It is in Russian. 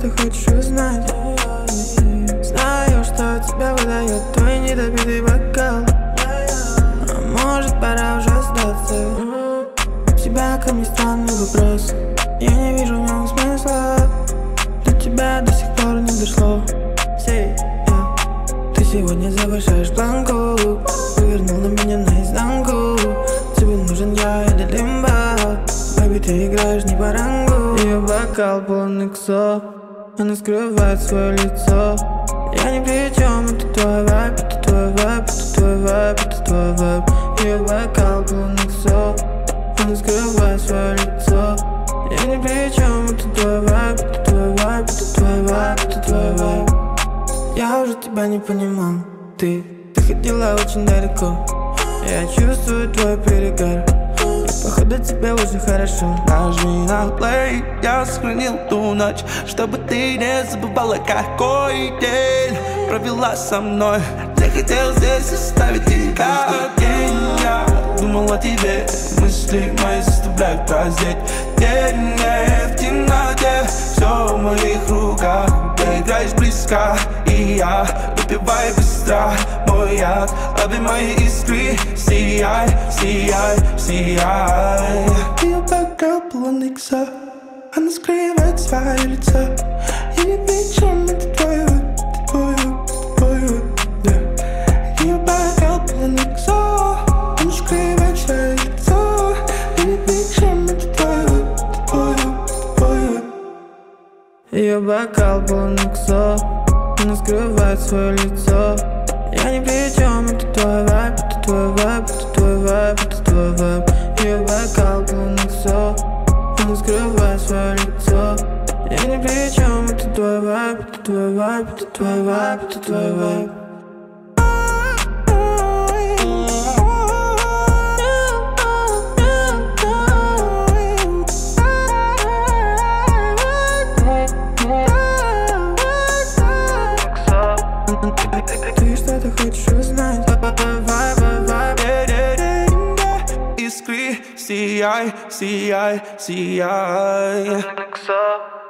ты хочешь узнать. Знаю, что тебя выдает твой недопитый бокал. А может, пора уже сдаться. У тебя ко мне странный вопрос. Я не вижу в нем смысла. До тебя до сих пор не дошло. Ты сегодня завышаешь планку. Повернул на меня наизнанку. Тебе нужен я или лимба. Бэби, ты играешь не по рангу. Ее бокал полон иксо. Она скрывает свое лицо. Я ни при чем, это твой вайб, это твой вайб, это твой вайб, это твой вайб. Ее бокал полон иксо. Она скрывает свое лицо. Я ни при чем, это твой вайб, это твой вайб, это твой вайб, это твой вайб. Я уже тебя не понимал. Ты ходила очень далеко. Я чувствую твой перегар. Походу тебе уже хорошо. Нажми на плей, я сохранил ту ночь, чтобы ты не забывала, какой день провела со мной. Я хотел здесь оставить тебя день. Я думал о тебе, мысли мои заставляют прозреть. День в темноте, все в моих руках. Ты играешь близко, и я выпиваю быстро мой яд. Лови мои искры, сияй, сияй, сияй. Ее бокал полон икса. Она скрывает свое лицо. Я не причем, это твой выбор, это твой выбор, yeah. Ее бокал полон икса. Она скрывает свое лицо. Я не причем, это твой выбор, это твой выбор. Ее бокал полон иксо. Она скрывает свое лицо. Я ни при чем, это твой вайб, это твой вайб, это твой вайб, это твой вайб. Ее бокал полон иксо. Она скрывает свое лицо. Я ни при чем, это твой вайб, это твой вайб, это твой вайб, это твой вайб. Ты что-то хочешь узнать? Искры, сияй, сияй, сияй.